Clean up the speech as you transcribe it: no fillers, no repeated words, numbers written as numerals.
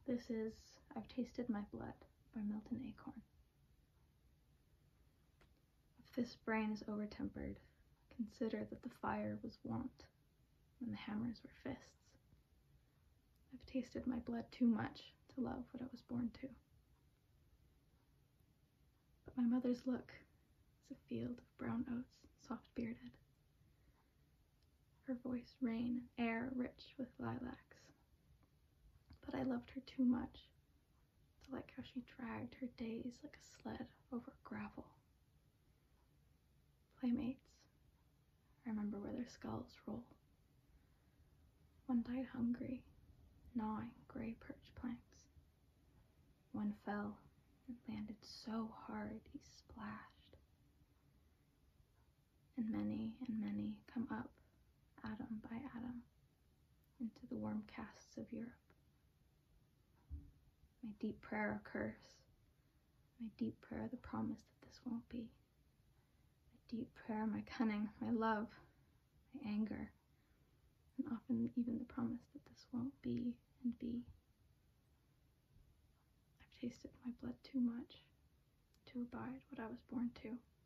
This is I've Tasted My Blood by Milton Acorn. If this brain is overtempered, consider that the fire was wont when the hammers were fists. I've tasted my blood too much to love what I was born to. But my mother's look is a field of brown oats, soft-bearded. Her voice rain and air rich with lilacs. But I loved her too much to like how she dragged her days like a sled over gravel. Playmates, I remember where their skulls roll. One died hungry, gnawing gray perch planks. One fell and landed so hard he splashed. And many come up, atom by atom, into the warm casts of Europe. My deep prayer a curse, my deep prayer the promise that this won't be. My deep prayer, my cunning, my love, my anger, and often even the promise that this won't be and be. I've tasted my blood too much to abide what I was born to.